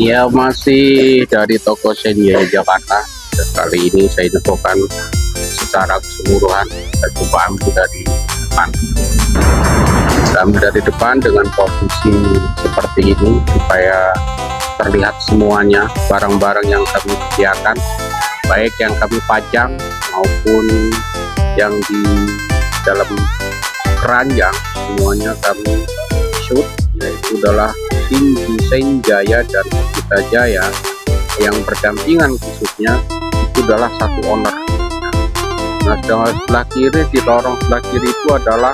Ya, masih dari toko Senjaya Jakarta. Dan kali ini saya infokan secara keseluruhan. Saya coba ambil dari depan. Saya ambil dari depan dengan posisi seperti ini supaya terlihat semuanya barang-barang yang kami sediakan, baik yang kami pajang maupun yang di dalam keranjang, semuanya kami shoot, yaitu adalah tim Senjaya dan Kita Jaya yang berdampingan, khususnya itu adalah satu owner. Nah, sebelah kiri, di lorong sebelah kiri itu adalah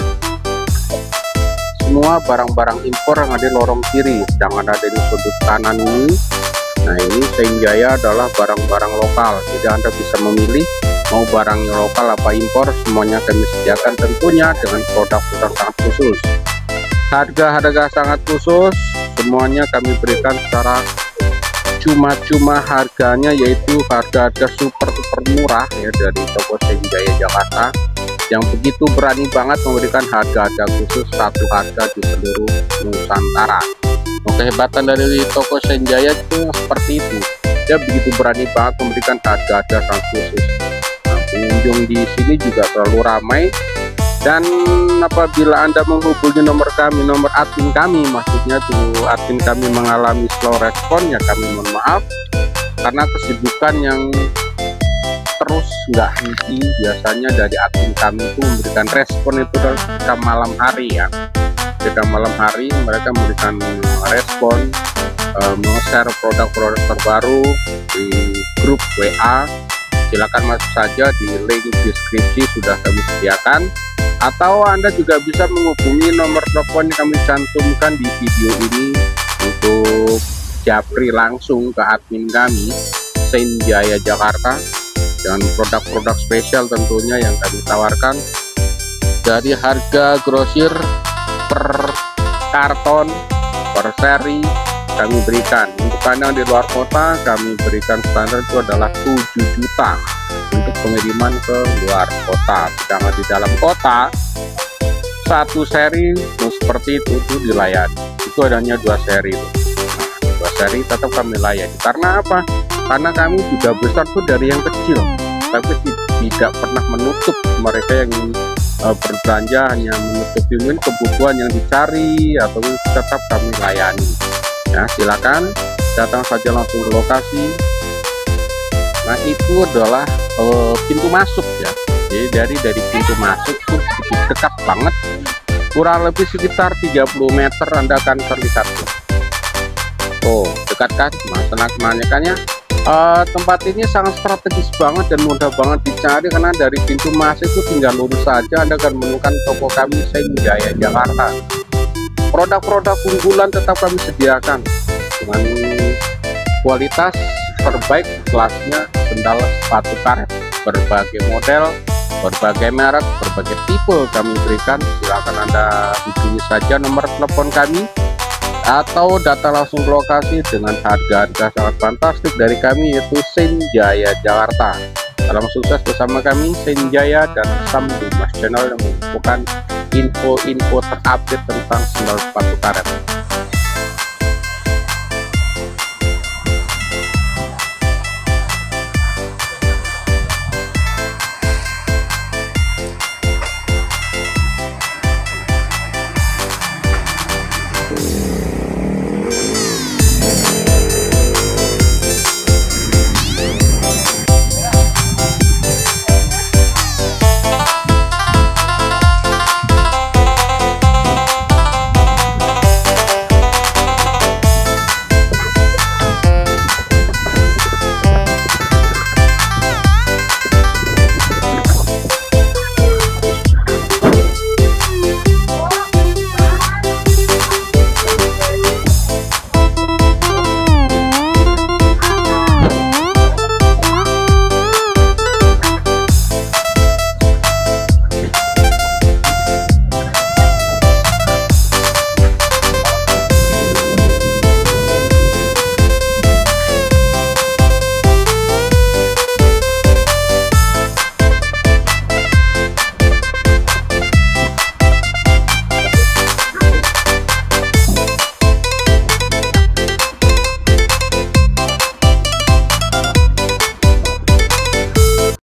semua barang-barang impor yang ada di lorong kiri, sedangkan ada di sudut kanan ini. Nah, ini Senjaya adalah barang-barang lokal, jadi Anda bisa memilih mau barangnya lokal apa impor, semuanya kami sediakan tentunya dengan produk-produk sangat khusus. Harga-harga sangat khusus, semuanya kami berikan secara cuma-cuma harganya, yaitu harga-harga super murah ya dari toko Senjaya Jakarta yang begitu berani banget memberikan harga-harga khusus, satu harga di seluruh Nusantara. Kehebatan dari toko Senjaya itu seperti itu, dia begitu berani banget memberikan harga-harga sangat khusus. Nah, pengunjung di sini juga selalu ramai. Dan apabila Anda menghubungi nomor kami, nomor admin kami, maksudnya tuh admin kami mengalami slow respon, ya kami mohon maaf karena kesibukan yang terus nggak henti. Biasanya dari admin kami itu memberikan respon itu ketika malam hari ya. Ketika malam hari mereka memberikan respon, share produk-produk terbaru di grup WA. Silakan masuk saja di link deskripsi, sudah kami sediakan. Atau Anda juga bisa menghubungi nomor telepon yang kami cantumkan di video ini untuk japri langsung ke admin kami Senjaya Jakarta dengan produk-produk spesial tentunya yang kami tawarkan. Dari harga grosir per karton, per seri kami berikan. Untuk Anda di luar kota kami berikan standar itu adalah 7 juta untuk pengiriman ke luar kota. Sedangkan di dalam kota satu seri seperti itu dilayani. Itu adanya 2 seri itu. Nah, 2 seri tetap kami layani. Karena apa? Karena kami juga besar tuh dari yang kecil, tapi tidak pernah menutup mereka yang berbelanja, hanya menutupi kebutuhan yang dicari atau tetap kami layani. Ya, silakan datang saja langsung ke lokasi. Nah, itu adalah pintu masuk ya. Jadi dari pintu masuk tuh dekat banget, kurang lebih sekitar 30 meter Anda akan terlihat tuh. Oh, dekat kan? Menanyakannya tempat ini sangat strategis banget dan mudah banget dicari, karena dari pintu masuk itu tinggal lurus saja Anda akan menemukan toko kami Senjaya Jakarta. Produk-produk unggulan tetap kami sediakan dengan kualitas terbaik kelasnya, sendal, sepatu karet, berbagai model, berbagai merek, berbagai tipe kami berikan. Silakan Anda hubungi saja nomor telepon kami atau datang langsung ke lokasi dengan harga-harga sangat fantastik dari kami, yaitu Senjaya Jakarta. Salam sukses bersama kami Senjaya dan Sam Dumas Channel yang mengumpulkan info-info terupdate tentang sendal sepatu karet.